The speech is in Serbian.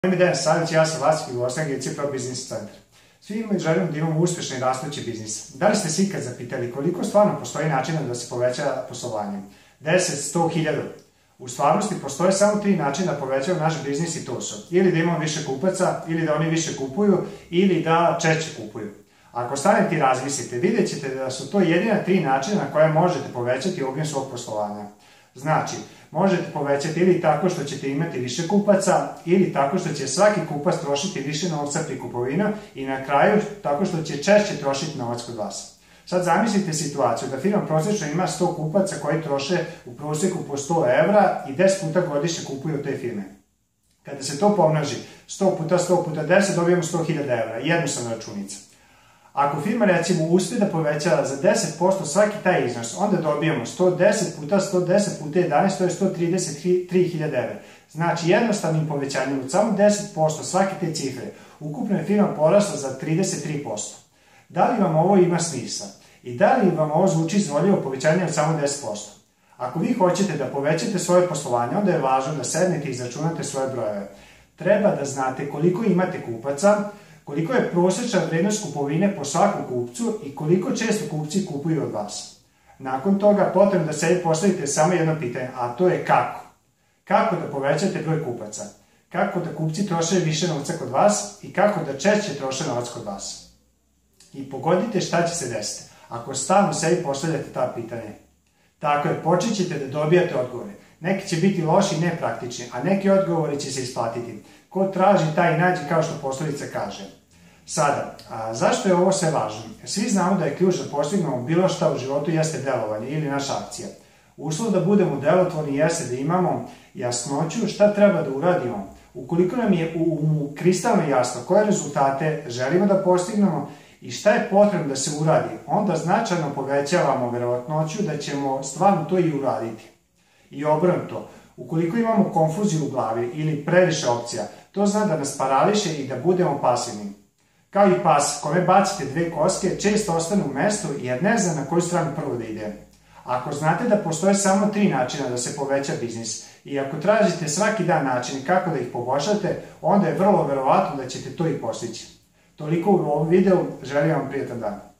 Moje ime je Dejan Savić, ja sam vlasnik i vlasnik agencije Pro Business Center. Svi mi želimo da imamo uspešan i rastući biznis. Da li ste se ikad zapitali koliko stvarno postoji načina da se poveća poslovanje? 10, 100, 1000? U stvarnosti postoje samo 3 načina da povećamo naš biznis i to su ili da imamo više kupaca, ili da oni više kupuju, ili da češće kupuju. Ako stanete i razmislite, vidjet ćete da su to jedina 3 načina na koje možete povećati obim svog poslovanja. Znači, možete povećati ili tako što ćete imati više kupaca, ili tako što će svaki kupac trošiti više novca pri kupovina i na kraju tako što će češće trošiti novac kod vas. Sad zamislite situaciju da firma prosječno ima 100 kupaca koji troše u prosjeku po 100 evra i 10 puta godišnje kupuju od te firme. Kada se to pomnoži 100 puta 100 puta 10 dobijemo 100.000 evra, jednostavna računica. Ako firma recimo uspe da poveća za 10% svaki taj iznos, onda dobijamo 110 puta 110 puta 11, to je 133.000 evra. Znači jednostavnim povećanjem od samo 10% svake te cifre, ukupno je firma porasla za 33%. Da li vam ovo ima smisla? I da li vam ovo zvuči izvodljivo povećanje od samo 10%? Ako vi hoćete da povećate svoje poslovanje, onda je važno da sednete i izračunate svoje brojeve. Treba da znate koliko imate kupaca, koliko je prosječna vrednost kupovine po svakom kupcu i koliko često kupci kupuju od vas. Nakon toga potrebno da sebi postavite samo jedno pitanje, a to je kako. Kako da povećate broj kupaca? Kako da kupci troše više novca kod vas i kako da češće troše novac kod vas? I pogodite šta će se desiti ako stalno sebi postavljate ta pitanje. Tako je, počet ćete da dobijate odgovore. Neki će biti loši i nepraktični, a neki odgovori će se isplatiti. Ko traži, taj i nađe, kao što poslovica kaže. Sada, zašto je ovo sve važno? Svi znamo da je ključ da postignemo bilo šta u životu jeste delovanje ili naša akcija. Uslov da budemo delotvorni jeste da imamo jasnoću šta treba da uradimo. Ukoliko nam je kristalno jasno koje rezultate želimo da postignemo i šta je potrebno da se uradi, onda značajno povećavamo verovatnoću da ćemo stvarno to i uraditi. I obrnuto, ukoliko imamo konfuziju u glavi ili previše opcija, to zna da nas parališe i da budemo pasivni. Kao i pas, kome bacite 2 koske, često ostane u mestu jer ne zna na koju stranu prvo da ide. Ako znate da postoje samo 3 načina da se poveća biznis i ako tražite svaki dan način kako da ih poboljšate, onda je vrlo verovatno da ćete to i postići. Toliko u ovom videu, želim vam prijetan dan.